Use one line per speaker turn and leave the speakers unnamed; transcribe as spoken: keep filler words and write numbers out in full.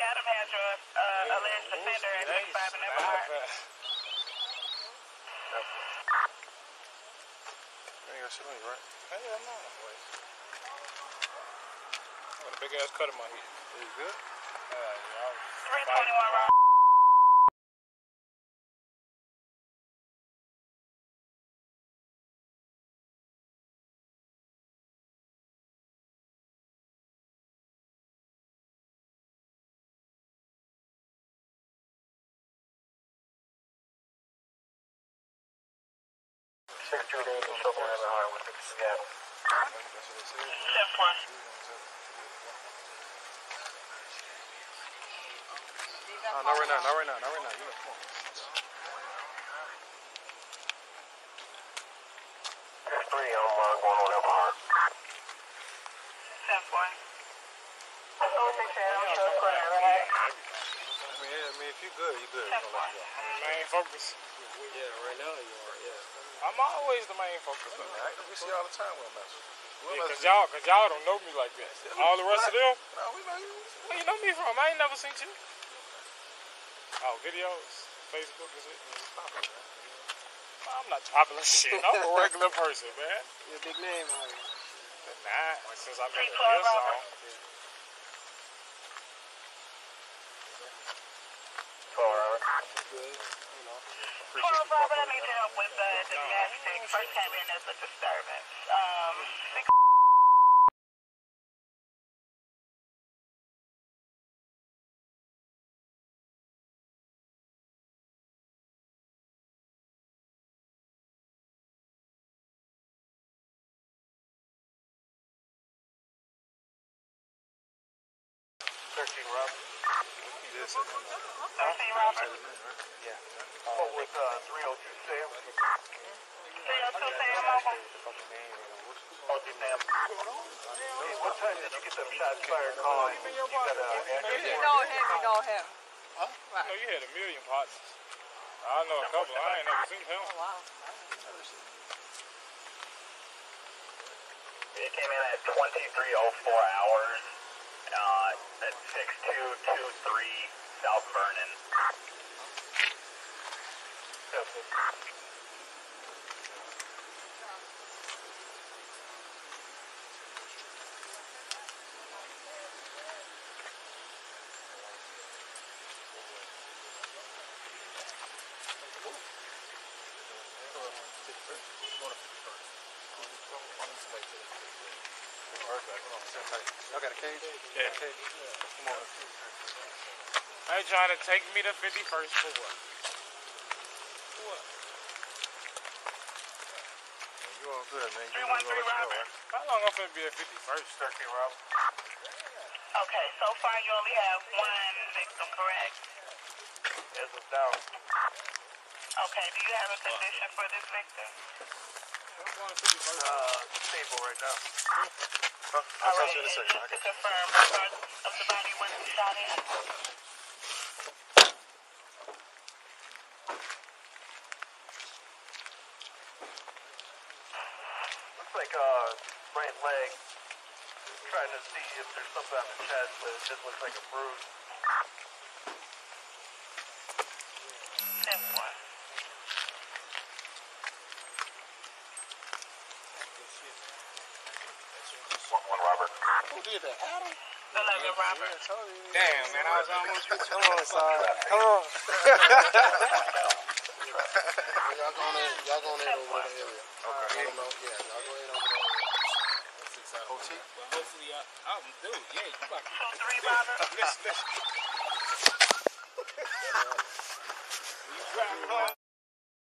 Adam has your uh, alleged offender at sixty-five and never heard.
You ain't got shit on you, right?
Hell no, boy. I got a big ass cut in my head.
Are you good?
Uh, yeah, I was
three twenty-one round.
Six two days and so forth. Yeah. That's what they said.
Step one.
Oh, not right now, not right now, not right now. You know, come on. There's three on uh, going on Everhart.
Step one.
I mean, yeah, I mean, if you good, you good. You gonna let it go.
main focus.
Yeah, right now you are, yeah.
I'm always the main focus.
Look, man, we see all the time with us.
Yeah, cause y'all, cause y'all don't know me like that. All the rest of them,
no, we know you.
where you know me from? I ain't never seen you. Oh, videos, Facebook, is it? I'm not popular shit. I'm a regular person, man.
You're a big name, huh?
Nah, since I made a real song.
Good, you know.
Well, Robert, I need your help with uh, gymnastics. First came in as a disturbance. Um, six
thirteen, Rob. Yes.
thirteen, Robert.
Yeah.
What with uh, three oh two Sam?
three oh two Sam over.
Oh, Sam. Hey, what time did you get them shots fired calling? You got a...
You know him, you know him.
Huh?
Right.
You know, you had a million partners. I know a couple. I ain't never seen him.
Oh, wow.
It came in at twenty-three oh four hours uh, at six two two three South Vernon.
Y'all got a cage?
Yeah.
Got a cage? Come on.
They trying to take me to fifty-first for what? For what?
You all good, man. You
three
know
one
we're
three,
gonna let you know,
Robert.
right?
How long I'm finna be at fifty-first?
thirteen, Rob.
Okay, so far you only have one victim, correct?
As of now.
Okay, do you have a condition for this victim?
I'm going to fifty-first.
Uh, stable right now. Huh? I'll
All
talk
right,
to you in a
and
second.
just to confirm, part of the body was shot in?
Looks like uh, right leg. Trying to see if there's something on the chest, but it just looks like a bruise.
Step one.
One, one, Robert.
Who did that? Adam?
eleven, Robert.
Damn, man, I was almost with you.
Come on, son. Come on. Y'all going in, y'all going in over the area.
Okay.
Let them know. Yeah, y'all go in over there.
O T?
Well, hopefully, I, I'm dude. Yeah, you about to.
two three, Robert.
Listen, listen. You driving home?